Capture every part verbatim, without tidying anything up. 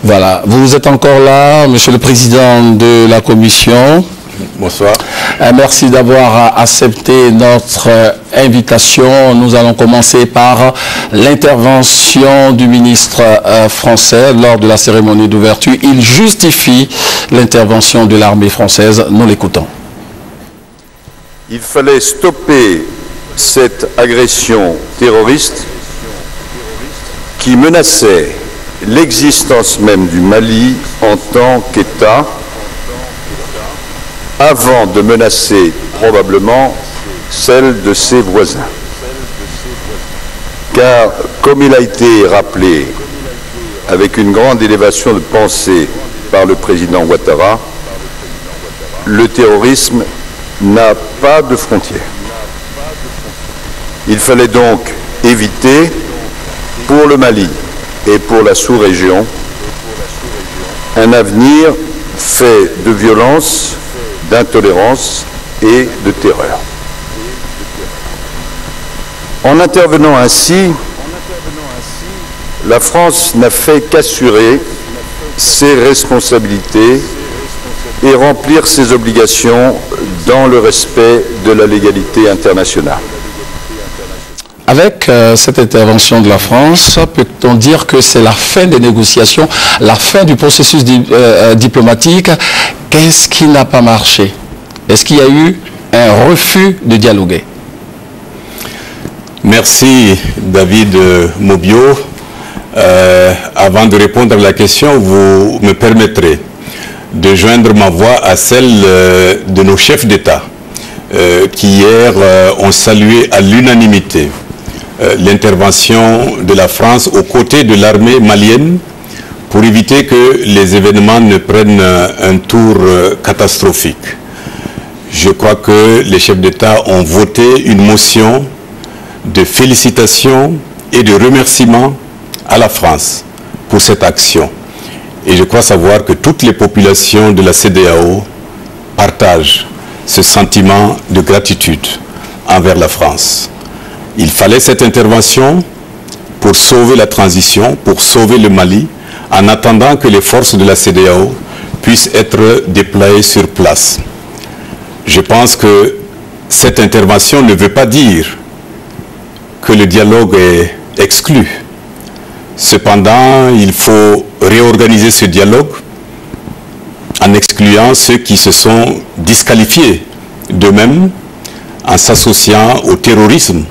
Voilà, vous êtes encore là, Monsieur le Président de la Commission. Bonsoir. Euh, merci d'avoir accepté notre euh, invitation. Nous allons commencer par l'intervention du ministre euh, français lors de la cérémonie d'ouverture. Il justifie l'intervention de l'armée française. Nous l'écoutons. Il fallait stopper cette agression terroriste qui menaçait l'existence même du Mali en tant qu'État, avant de menacer probablement celle de ses voisins. Car, comme il a été rappelé avec une grande élévation de pensée par le président Ouattara, le terrorisme n'a pas de frontières. Il fallait donc éviter, pour le Mali et pour la sous-région, un avenir fait de violence, d'intolérance et de terreur. En intervenant ainsi, la France n'a fait qu'assurer ses responsabilités et remplir ses obligations dans le respect de la légalité internationale. Avec euh, cette intervention de la France, peut-on dire que c'est la fin des négociations, la fin du processus di euh, diplomatique? Qu'est-ce qui n'a pas marché? Est-ce qu'il y a eu un refus de dialoguer? Merci David Mobio. Euh, avant de répondre à la question, vous me permettrez de joindre ma voix à celle euh, de nos chefs d'État euh, qui hier euh, ont salué à l'unanimité euh, l'intervention de la France aux côtés de l'armée malienne pour éviter que les événements ne prennent un tour euh, catastrophique. Je crois que les chefs d'État ont voté une motion de félicitations et de remerciements à la France pour cette action. Et je crois savoir que toutes les populations de la C E D E A O partagent ce sentiment de gratitude envers la France. Il fallait cette intervention pour sauver la transition, pour sauver le Mali, en attendant que les forces de la C E D E A O puissent être déployées sur place. Je pense que cette intervention ne veut pas dire que le dialogue est exclu. Cependant, il faut réorganiser ce dialogue en excluant ceux qui se sont disqualifiés d'eux-mêmes en s'associant au terrorisme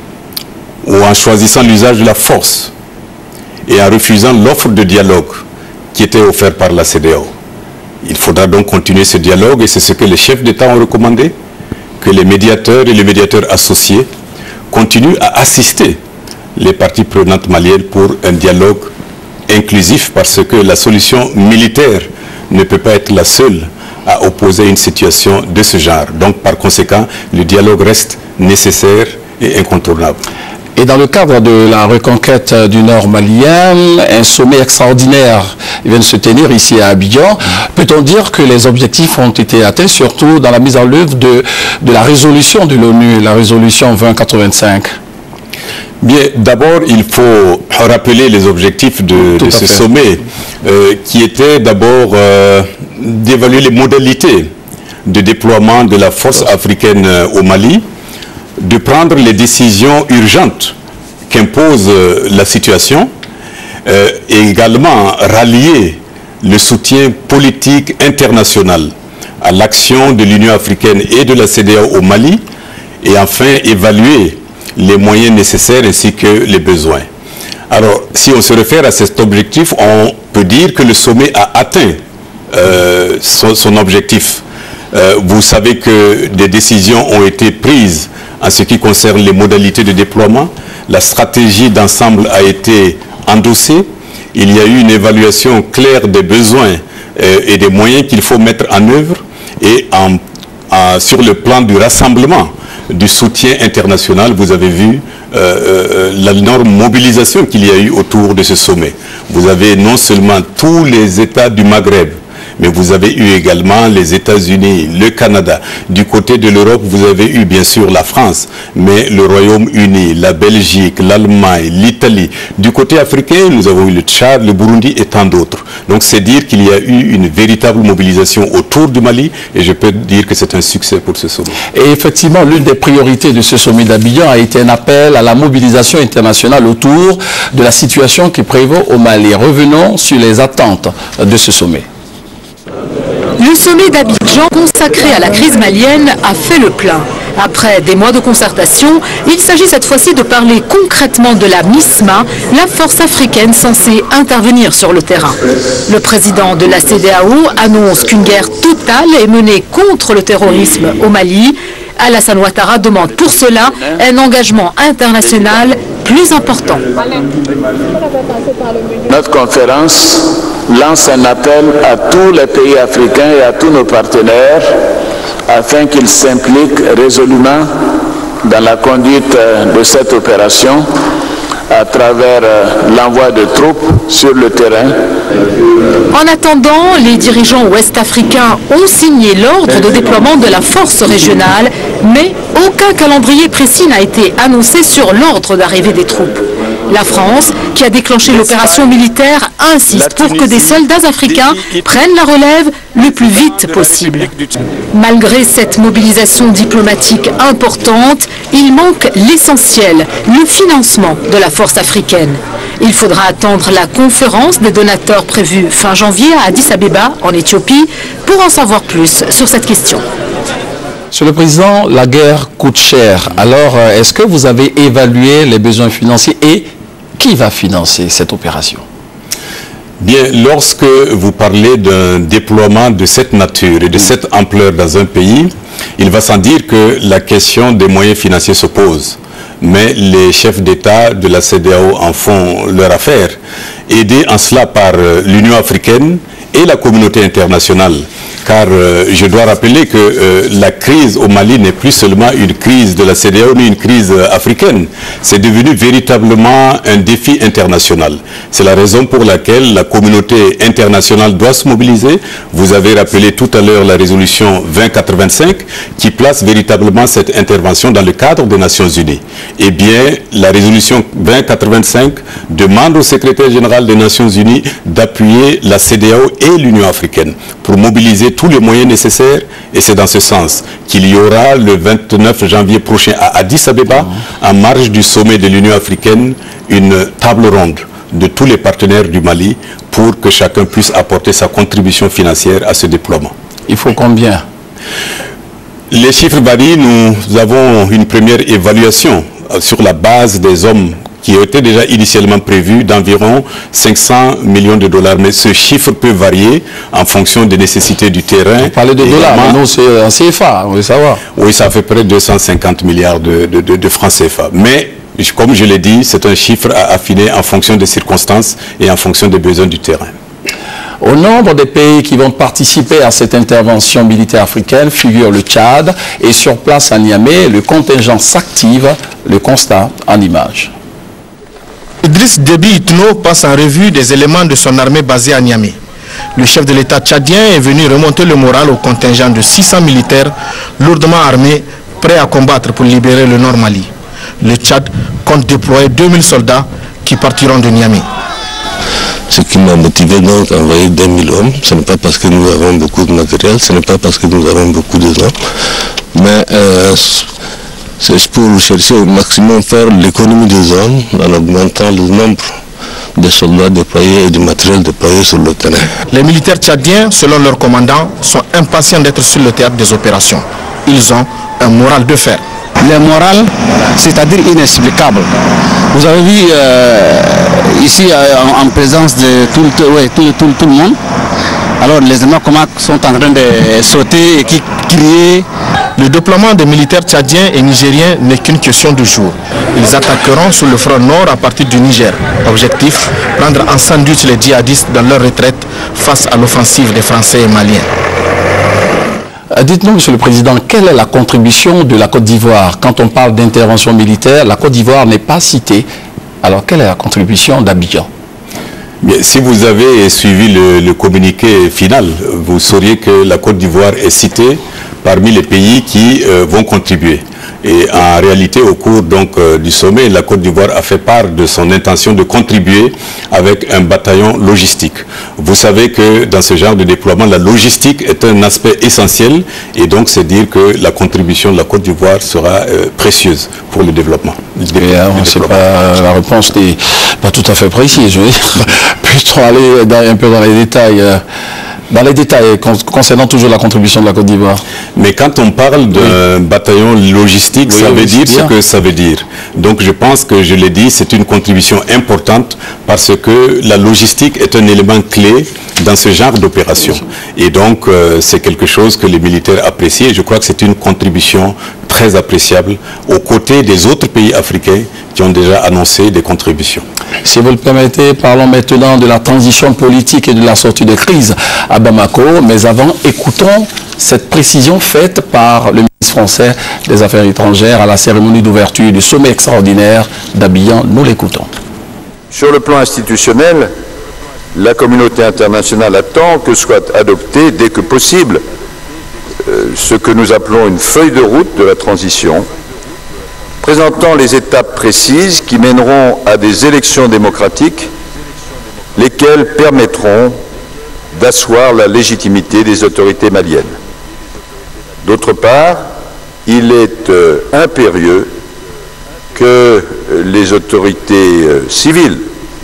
ou en choisissant l'usage de la force et en refusant l'offre de dialogue qui était offerte par la C E D E A O. Il faudra donc continuer ce dialogue et c'est ce que les chefs d'État ont recommandé, que les médiateurs et les médiateurs associés continuent à assister les parties prenantes maliennes pour un dialogue inclusif parce que la solution militaire ne peut pas être la seule à opposer une situation de ce genre. Donc par conséquent, le dialogue reste nécessaire et incontournable. Et dans le cadre de la reconquête du Nord malien, un sommet extraordinaire vient de se tenir ici à Abidjan. Peut-on dire que les objectifs ont été atteints, surtout dans la mise en œuvre de, de la résolution de l'ONU, la résolution vingt quatre-vingt-cinq? Bien, d'abord, il faut rappeler les objectifs de, de ce sommet, euh, qui était d'abord euh, d'évaluer les modalités de déploiement de la force africaine au Mali, de prendre les décisions urgentes qu'impose euh, la situation, euh, et également rallier le soutien politique international à l'action de l'Union africaine et de la C E D E A O au Mali, et enfin évaluer les moyens nécessaires ainsi que les besoins. Alors, si on se réfère à cet objectif, on peut dire que le sommet a atteint euh, son, son objectif. Euh, vous savez que des décisions ont été prises en ce qui concerne les modalités de déploiement. La stratégie d'ensemble a été endossée. Il y a eu une évaluation claire des besoins euh, et des moyens qu'il faut mettre en œuvre. Et en, en, sur le plan du rassemblement, du soutien international, vous avez vu euh, euh, l'énorme mobilisation qu'il y a eu autour de ce sommet. Vous avez non seulement tous les États du Maghreb, mais vous avez eu également les États-Unis, le Canada. Du côté de l'Europe, vous avez eu bien sûr la France, mais le Royaume-Uni, la Belgique, l'Allemagne, l'Italie. Du côté africain, nous avons eu le Tchad, le Burundi et tant d'autres. Donc c'est dire qu'il y a eu une véritable mobilisation autour du Mali et je peux dire que c'est un succès pour ce sommet. Et effectivement, l'une des priorités de ce sommet d'Abidjan a été un appel à la mobilisation internationale autour de la situation qui prévaut au Mali. Revenons sur les attentes de ce sommet. Le sommet d'Abidjan consacré à la crise malienne a fait le plein. Après des mois de concertation, il s'agit cette fois-ci de parler concrètement de la MISMA, la force africaine censée intervenir sur le terrain. Le président de la C E D E A O annonce qu'une guerre totale est menée contre le terrorisme au Mali. Alassane Ouattara demande pour cela un engagement international plus important. Notre conférence lance un appel à tous les pays africains et à tous nos partenaires afin qu'ils s'impliquent résolument dans la conduite de cette opération à travers l'envoi de troupes sur le terrain. En attendant, les dirigeants ouest-africains ont signé l'ordre de déploiement de la force régionale, mais aucun calendrier précis n'a été annoncé sur l'ordre d'arrivée des troupes. La France, qui a déclenché l'opération militaire, insiste pour que des soldats africains prennent la relève le plus vite possible. Malgré cette mobilisation diplomatique importante, il manque l'essentiel, le financement de la force africaine. Il faudra attendre la conférence des donateurs prévue fin janvier à Addis Abeba, en Éthiopie, pour en savoir plus sur cette question. Monsieur le Président, la guerre coûte cher. Alors, est-ce que vous avez évalué les besoins financiers et qui va financer cette opération? Bien, lorsque vous parlez d'un déploiement de cette nature et de cette ampleur dans un pays, il va sans dire que la question des moyens financiers se pose. Mais les chefs d'État de la C E D E A O en font leur affaire, aidés en cela par l'Union africaine et la communauté internationale. Car euh, je dois rappeler que euh, la crise au Mali n'est plus seulement une crise de la C E D E A O, mais une crise euh, africaine. C'est devenu véritablement un défi international. C'est la raison pour laquelle la communauté internationale doit se mobiliser. Vous avez rappelé tout à l'heure la résolution vingt quatre-vingt-cinq qui place véritablement cette intervention dans le cadre des Nations Unies. Eh bien, la résolution vingt quatre-vingt-cinq demande au secrétaire général des Nations Unies d'appuyer la C E D E A O et l'Union africaine pour mobiliser tous les moyens nécessaires, et c'est dans ce sens qu'il y aura le vingt-neuf janvier prochain à Addis Abeba, en marge du sommet de l'Union africaine, une table ronde de tous les partenaires du Mali pour que chacun puisse apporter sa contribution financière à ce déploiement. Il faut combien? Les chiffres varient. Nous avons une première évaluation sur la base des hommes qui était déjà initialement prévu d'environ cinq cents millions de dollars. Mais ce chiffre peut varier en fonction des nécessités du terrain. Vous parlez de dollars, mais non, c'est en C F A, on veut savoir. Oui, ça fait près de deux cent cinquante milliards de, de, de, de francs C F A. Mais, comme je l'ai dit, c'est un chiffre à affiner en fonction des circonstances et en fonction des besoins du terrain. Au nombre des pays qui vont participer à cette intervention militaire africaine figure le Tchad, et sur place à Niamey, le contingent s'active, le constat en images. Idriss Déby Itno passe en revue des éléments de son armée basée à Niamey. Le chef de l'État tchadien est venu remonter le moral au contingent de six cents militaires lourdement armés, prêts à combattre pour libérer le Nord Mali. Le Tchad compte déployer deux mille soldats qui partiront de Niamey. Ce qui m'a motivé donc à envoyer deux mille hommes, ce n'est pas parce que nous avons beaucoup de matériel, ce n'est pas parce que nous avons beaucoup de gens, mais euh, c'est pour chercher au maximum faire l'économie des hommes en augmentant le nombre de soldats déployés et du matériel déployé sur le terrain. Les militaires tchadiens, selon leur commandant, sont impatients d'être sur le théâtre des opérations. Ils ont un moral de fer. Le moral, c'est-à-dire inexplicable. Vous avez vu euh, ici euh, en, en présence de tout, ouais, tout, tout, tout le monde. Alors les Allemands sont en train de sauter et qui crier. Le déploiement des militaires tchadiens et nigériens n'est qu'une question de jour. Ils attaqueront sur le front nord à partir du Niger. Objectif, prendre en sandwich les djihadistes dans leur retraite face à l'offensive des Français et Maliens. Dites-nous, Monsieur le Président, quelle est la contribution de la Côte d'Ivoire? Quand on parle d'intervention militaire, la Côte d'Ivoire n'est pas citée. Alors, quelle est la contribution d'Abidjan? Bien, si vous avez suivi le, le communiqué final, vous sauriez que la Côte d'Ivoire est citée parmi les pays qui euh, vont contribuer. Et en réalité, au cours donc, euh, du sommet, la Côte d'Ivoire a fait part de son intention de contribuer avec un bataillon logistique. Vous savez que dans ce genre de déploiement, la logistique est un aspect essentiel et donc c'est dire que la contribution de la Côte d'Ivoire sera euh, précieuse pour le développement. Et alors, c'est pas, la réponse n'est pas tout à fait précise. Je veux dire, plutôt aller dans, un peu dans les détails. Euh, Dans les détails concernant toujours la contribution de la Côte d'Ivoire. Mais quand on parle d'un oui. bataillon logistique, oui, ça veut dire ce que ça veut dire. Donc je pense que je l'ai dit, c'est une contribution importante parce que la logistique est un élément clé dans ce genre d'opération. Et donc euh, c'est quelque chose que les militaires apprécient et je crois que c'est une contribution très appréciable aux côtés des autres pays africains qui ont déjà annoncé des contributions. Si vous le permettez, parlons maintenant de la transition politique et de la sortie de crise à Bamako. Mais avant, écoutons cette précision faite par le ministre français des Affaires étrangères à la cérémonie d'ouverture du sommet extraordinaire d'Abidjan. Nous l'écoutons. Sur le plan institutionnel, la communauté internationale attend que soit adopté dès que possible euh, ce que nous appelons une feuille de route de la transition, présentant les étapes précises qui mèneront à des élections démocratiques, lesquelles permettront d'asseoir la légitimité des autorités maliennes. D'autre part, il est euh, impérieux que les autorités euh, civiles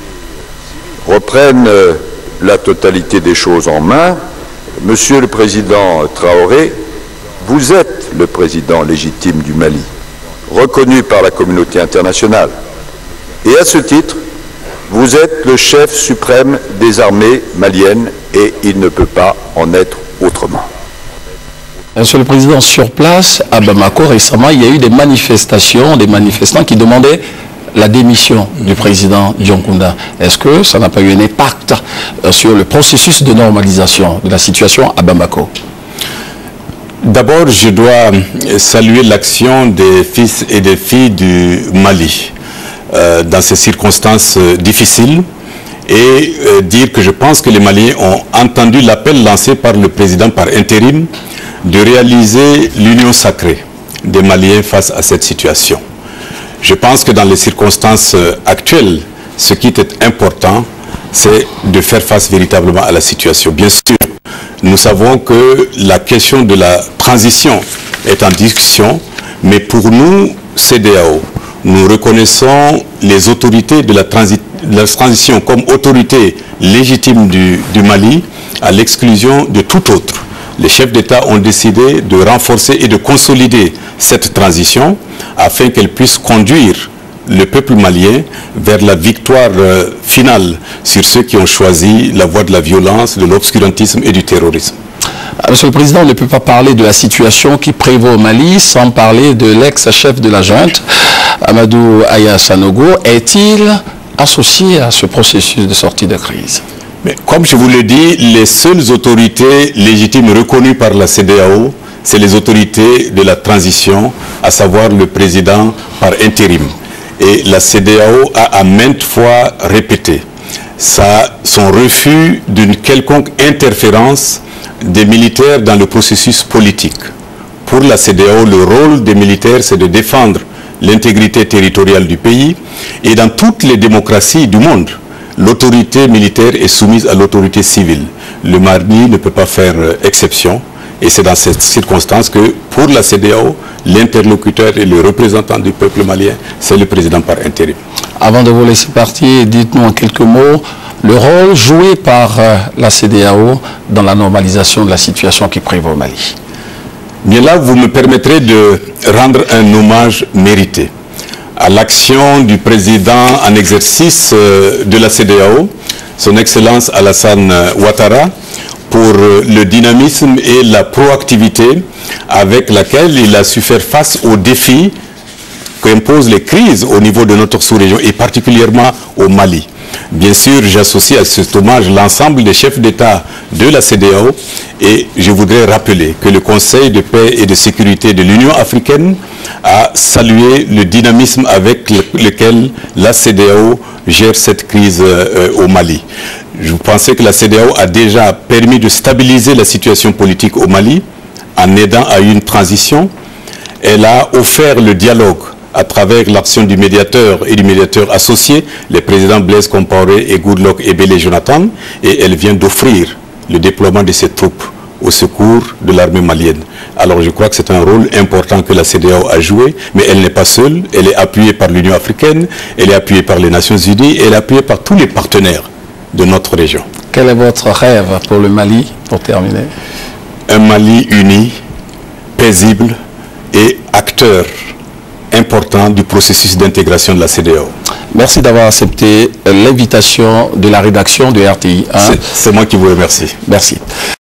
reprennent euh, la totalité des choses en main. Monsieur le Président Traoré, vous êtes le président légitime du Mali, reconnu par la communauté internationale. Et à ce titre, vous êtes le chef suprême des armées maliennes et il ne peut pas en être autrement. Monsieur le Président, sur place, à Bamako, récemment, il y a eu des manifestations, des manifestants qui demandaient la démission du président Dioncounda. Est-ce que ça n'a pas eu un impact sur le processus de normalisation de la situation à Bamako? D'abord, je dois saluer l'action des fils et des filles du Mali euh, dans ces circonstances euh, difficiles et euh, dire que je pense que les Maliens ont entendu l'appel lancé par le président par intérim de réaliser l'union sacrée des Maliens face à cette situation. Je pense que dans les circonstances euh, actuelles, ce qui est important, c'est de faire face véritablement à la situation. Bien sûr, nous savons que la question de la transition est en discussion, mais pour nous, C D A O, nous reconnaissons les autorités de la, transi de la transition comme autorité légitime du, du Mali à l'exclusion de tout autre. Les chefs d'État ont décidé de renforcer et de consolider cette transition afin qu'elle puisse conduire le peuple malien vers la victoire euh, finale sur ceux qui ont choisi la voie de la violence, de l'obscurantisme et du terrorisme. Monsieur le Président, on ne peut pas parler de la situation qui prévaut au Mali sans parler de l'ex-chef de la junte, Amadou Aya Sanogo. Est-il associé à ce processus de sortie de crise? Mais comme je vous l'ai dit, les seules autorités légitimes reconnues par la C D A O, c'est les autorités de la transition, à savoir le président par intérim. Et la C D A O a à maintes fois répété ça, son refus d'une quelconque interférence des militaires dans le processus politique. Pour la C D A O, le rôle des militaires, c'est de défendre l'intégrité territoriale du pays. Et dans toutes les démocraties du monde, l'autorité militaire est soumise à l'autorité civile. Le Mali ne peut pas faire exception. Et c'est dans cette circonstance que, pour la C D A O, l'interlocuteur et le représentant du peuple malien, c'est le président par intérim. Avant de vous laisser partir, dites-nous en quelques mots le rôle joué par euh, la C D A O dans la normalisation de la situation qui prévaut au Mali. Bien là, vous me permettrez de rendre un hommage mérité à l'action du président en exercice euh, de la C D A O, son Excellence Alassane Ouattara, pour le dynamisme et la proactivité avec laquelle il a su faire face aux défis qu'imposent les crises au niveau de notre sous-région et particulièrement au Mali. Bien sûr, j'associe à cet hommage l'ensemble des chefs d'État de la C D A O et je voudrais rappeler que le Conseil de paix et de sécurité de l'Union africaine a salué le dynamisme avec lequel la C D A O gère cette crise euh, au Mali. Je pensais que la C D A O a déjà permis de stabiliser la situation politique au Mali en aidant à une transition. Elle a offert le dialogue à travers l'action du médiateur et du médiateur associé, les présidents Blaise Compaoré et Goodluck Ebele Jonathan, et elle vient d'offrir le déploiement de ses troupes au secours de l'armée malienne. Alors je crois que c'est un rôle important que la C D A O a joué, mais elle n'est pas seule, elle est appuyée par l'Union africaine, elle est appuyée par les Nations unies, et elle est appuyée par tous les partenaires de notre région. Quel est votre rêve pour le Mali, pour terminer? Un Mali uni, paisible et acteur important du processus d'intégration de la C D A O. Merci d'avoir accepté l'invitation de la rédaction de R T I. C'est moi qui vous remercie. Merci.